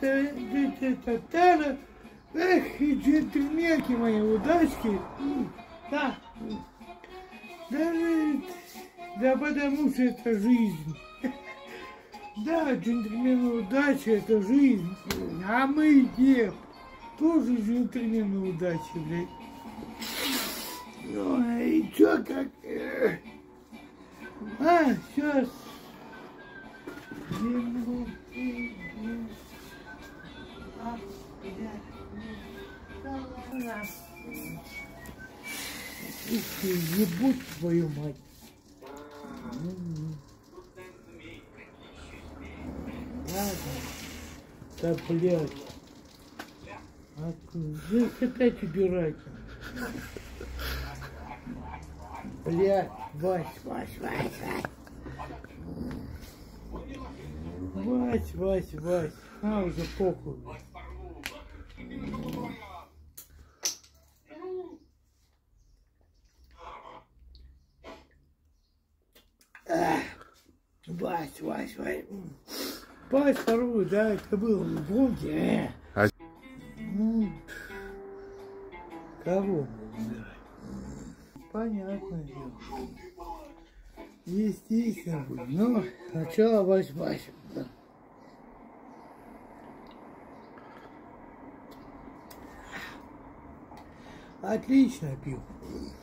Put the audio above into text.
Эх, и джентльменки мои, удачки. Да. Да потому что это жизнь. Да, джентльмены удачи это жизнь. А мы где? Тоже джентльмены удачи, блядь. Ну, и чё как? Сейчас. Ух ты, ебуть твою мать. Ладно. Да, блядь. Здесь опять убирать. Блядь, Вась. Вась. Уже похуй. Вась. Вась вторую, да, это было в гонке. Кого? Понятно дело. Естественно. Но сначала Вась. Отлично пил.